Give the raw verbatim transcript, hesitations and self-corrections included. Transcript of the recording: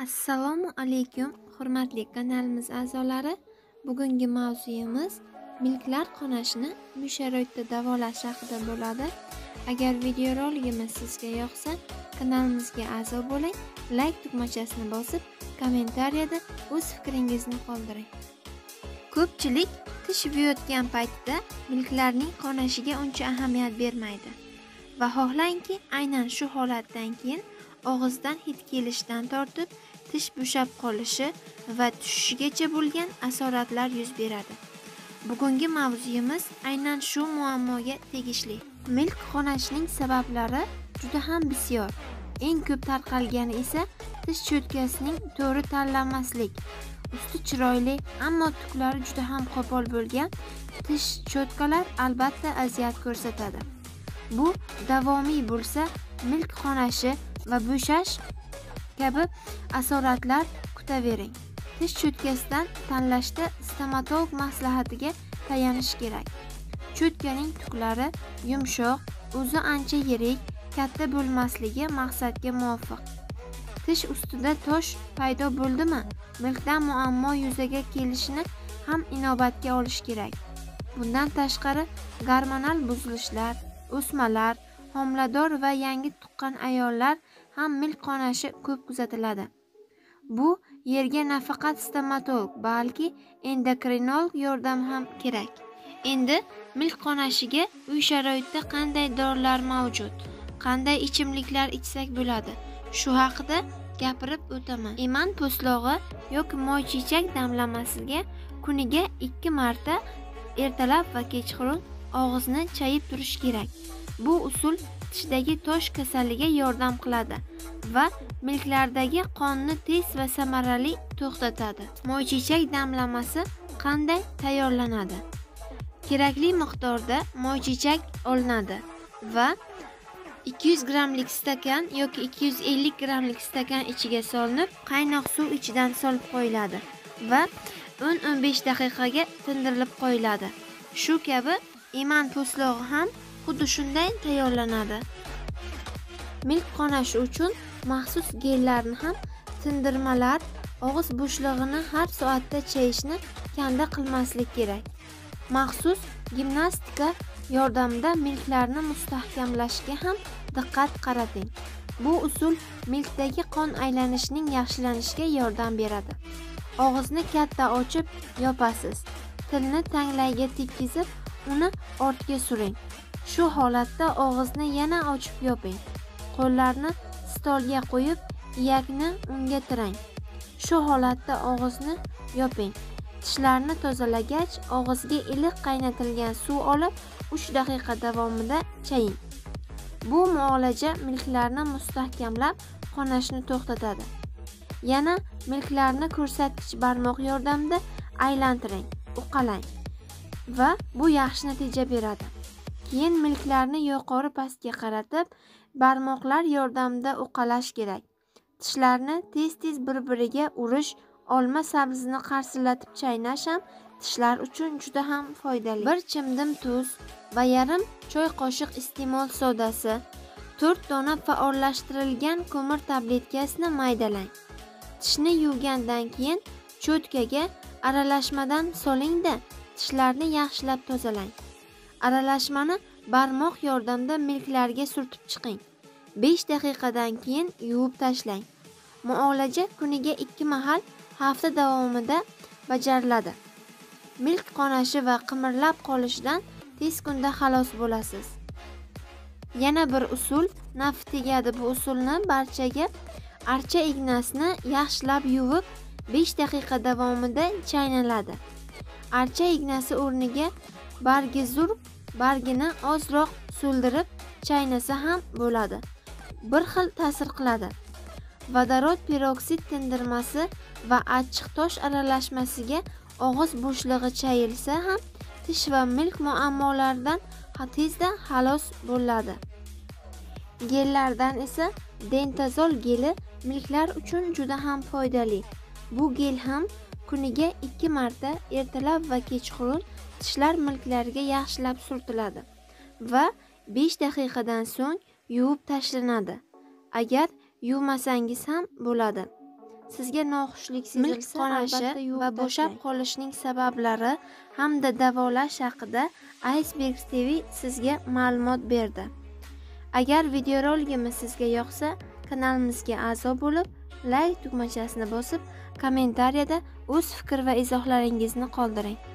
Assalomu alaykum, hurmatli kanalimiz a'zolari. Bugungi mavzuyimiz milklar qonashini musharoidda davolash haqida bo'ladi. Agar videoroligimiz sizga yoqsa, kanalimizga a'zo bo'ling, like tugmachasini bosib, kommentariyada o'z fikringizni qoldiring. Ko'pchilik tish yuvayotgan paytda milklarning qonashiga uncha ahamiyat bermaydi va xohlanki aynan shu holatdan keyin og'izdan hid kelishidan tortib tish bo'shab qolishi va tushishigacha bo'lgan asoratlar yuz beradi. Bugungi mavzuyimiz aynan shu muammoga tegishli. Milk qonashining sabablari juda ham bisyor. Eng ko'p tarqalgani esa tish cho'tkasining to'g'ri tanlanmaslik. Usti chiroyli, ammo tuklari juda ham qo'pol bo'lgan tish cho'tkalar albatta aziyat ko'rsatadi. Bu davomiy bo'lsa, milk qonashi va bo'shash kabi asoratlar kutavering. Tish cho'tkasidan tanlashda stomatolog maslahatiga tayanish kerak. Cho'tkaning tuklari yumshoq, o'zi ancha yirik, katta bo'lmasligi maqsadga muvofiq. Tish ustida tosh paydo bo'ldimi, milkdan muammo yuzaga kelishini ham inobatga olish kerak. Bundan tashqari, gormonal buzilishlar, o'smalar, homilador va yangi tuqqan ayollar ham milk qonashi ko'p kuzatiladi. Bu yerga nafaqat stomatolog, balki endokrinolog yordam ham kerak. Endi milk qonashiga uy sharoitida qanday dorilar mavjud, qanday ichimliklar ichsak bo'ladi, shu haqida gapirib o'taman. Eman po'stlog'i yoki moychechak damlamasiga kuniga ikki marta ertalab va kechqurun og'izni chayib turish kerak. Bu usul tishdagi tosh kasalligiga yordam qiladi va milklardagi qonni tez va samarali to'xtatadi. Moychechak damlamasi qanday tayyorlanadi? Kerakli miqdorda moychechak olinadi va ikki yuz grammlik stakan yoki ikki yuz ellik grammlik stakan ichiga solinib, qaynoq suv ichidan solib qo'yiladi va o'n o'n besh daqiqaga tindirilib qo'yiladi. Shu kabi eman po'stlog'i ham xuddi shunday tayyorlanadi. Milk qonashi uchun maxsus gellarni ham tindirmalar, og'iz bo'shlig'ini har soatda chayishni kanda qilmaslik kerak. Maxsus gimnastika yordamida milklarni mustahkamlashga ham diqqat qarating. Bu usul milkdagi qon aylanishining yaxshilanishiga yordam beradi. Og'izni katta ochib yopasiz. Tilni tanglayga tekkizib, uni ortga suring. Shu holatda og'izni yana ochib yoping. Qo'llarni stolga qo'yib, iyakni unga tirang. Shu holatda og'izni yoping. Tishlarni tozalagach, og'izga iliq qaynatilgan suv olib, uch daqiqa davomida chaying. Bu muolaja milklarni mustahkamlab, qonashni to'xtatadi. Yana milklarni ko'rsatkich barmoq yordamida aylantiring, uqalang va bu yaxshi natija beradi. Keyin milklarni yuqori pastga qaratib, barmoqlar yordamida uqalash kerak. Tishlarni tez-tez bir-biriga urish, olma sabzini qarsillatib chaynash ham tishlar uchun juda ham foydali. Bir chimdim tuz va yarim choy qoshiq iste'mol sodasi, to'rt dona faollashtirilgan ko'mir tabletkasini maydalang. Tishni yuvgandan keyin cho'tkaga aralashmadan soling-da, tishlarni yaxshilab tozalang. Aralashmani barmoq yordamida milklarga surtib chiqing. besh daqiqadan keyin yuvib tashlang. Muolaja kuniga ikki mahal hafta davomida bajariladi. Milk qonashi va qimirlab qolishidan tez kunda xalos bo'lasiz. Yana bir usul nafi tegadi. Bu usulni barchaga archa ignasini yaxshilab yuvib besh daqiqa davomida chaynaladi. Archa ignasi o'rniga bargizur bargini ozroq so'ldirib chaynasa ham bo'ladi. Bir xil ta'sir qiladi. Vodorod peroksid tindirmasi va achchiq tosh aralashmasiga og'iz bo'shlig'i chayilsa ham tish va milk muammolaridan tezda xalos bo'ladi. Gellardan esa dentazol geli milklar uchun juda ham foydali. Bu gel ham kuniga ikki marta ertalab va kechqurun tishlar milklariga yaxshilab surtiladi va besh daqiqadan so'ng yuvib tashlanadi. Agar yuvmasangiz ham bo'ladi. Sizga noxushlik sezilsa, qonashi va bo'shab qolishning sabablari hamda davolash haqida Iceberg T V sizga ma'lumot berdi. Agar videorolikimiz sizga yoqsa, kanalimizga a'zo bo'lib, like tugmachasini bosib, kommentariyada o'z fikr va izohlaringizni qoldiring.